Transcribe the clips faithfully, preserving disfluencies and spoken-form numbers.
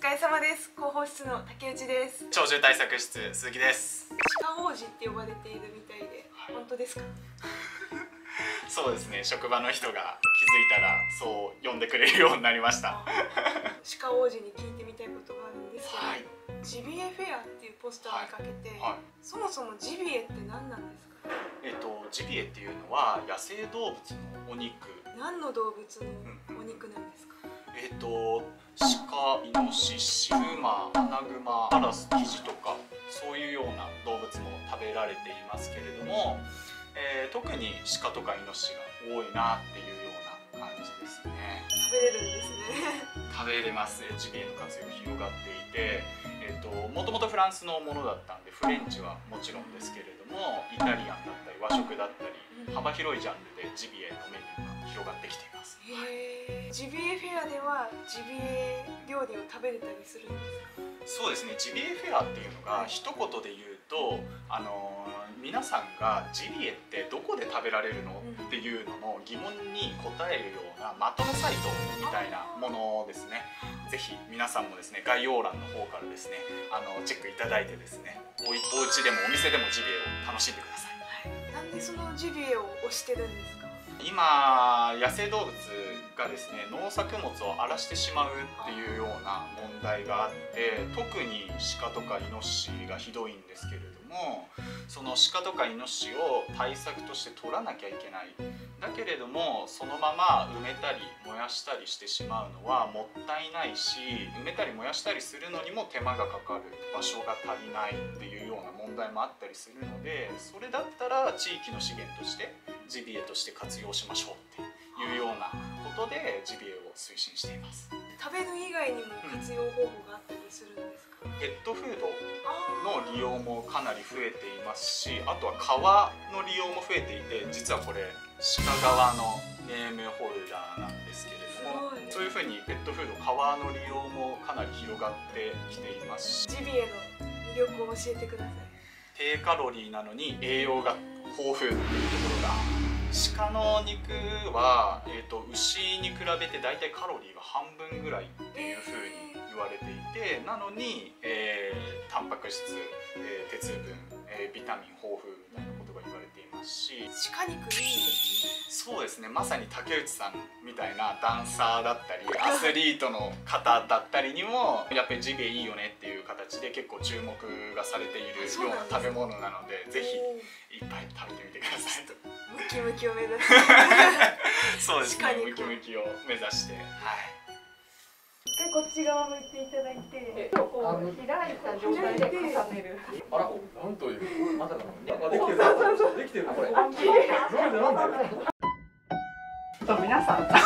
疲れ様です。広報室の竹内です。 鳥獣対策室鈴木です。 鹿王子って呼ばれているみたいで、はい、本当ですか？ そうですね。職場の人が気づいたらそう呼んでくれるようになりました。 鹿王子に聞いてみたいことがあるんですけど、はい、ジビエフェアっていうポスターを見かけて、はいはい、そもそもジビエって何なんですか？ えっとジビエっていうのは野生動物のお肉。 何の動物のお肉なんですか？ うん、えっと鹿、イノシシ、馬、アナグマ、カラス、キジとかそういうような動物も食べられていますけれども、えー、特に鹿とかイノシシが多いなっていうような感じですね。 食べれるんですね。 食べれます。ジビエの活用広がっていて、えっともともとフランスのものだったんでフレンチはもちろんですけれども、イタリアンだったり和食だったり幅広いジャンルでジビエのメニューが広がってきています。 へー、ジビエフェアではジビエ料理を食べれたりするんですか？ そうですね。ジビエフェアっていうのが一言で言うと、あのー、皆さんがジビエってどこで食べられるのっていうのの疑問に答えるようなまとめサイトみたいなものですね。ぜひ皆さんもですね、概要欄の方からですね、あのチェックいただいてですね、お家でもお店でもジビエを楽しんでください。 はい、なんでそのジビエを推してるんですか？ 今野生動物がですね、農作物を荒らしてしまうっていうような問題があって、特に鹿とかイノシシがひどいんですけれども、その鹿とかイノシシを対策として取らなきゃいけない。だけれどもそのまま埋めたり燃やしたりしてしまうのはもったいないし、埋めたり燃やしたりするのにも手間がかかる、場所が足りないっていうような問題もあったりするので、それだったら地域の資源としてジビエとして活用しましょうっていうようなことでジビエを推進しています。 食べる以外にも活用方法があったりするんですか？ ペットフードの利用もかなり増えていますし、あとは革の利用も増えていて、実はこれ鹿革のネームホルダーなんですけれども、そういうふうにペットフード革の利用もかなり広がってきていますし、 ジビエの魅力を教えてください。 低カロリーなのに栄養が豊富っていうところが、鹿の肉は、えーと、牛に比べてだいたいカロリーが半分ぐらいっていうふうに言われていて、なのに、えー、タンパク質、えー、鉄分、えー、ビタミン豊富みたいなことが言われていますし、 鹿肉いいですね。 そうですね。まさに竹内さんみたいなダンサーだったりアスリートの方だったりにもやっぱりジビエいいよねっていう形で結構注目がされているような食べ物なので、ぜひいっぱい食べてみてください。 ムキムキを目指してそうですね。ムキムキを目指して、はい。 でこっち側向いていただいて、こう開いた状態で重ねる。 あら、なんというまさかの。できてる。できてる。これ。なんでなんで。 皆さん。音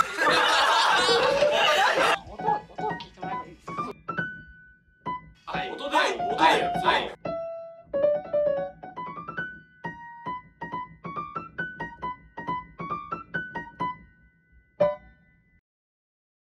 音を聞いてもらえばいいですか？ はい。音で音で。はい。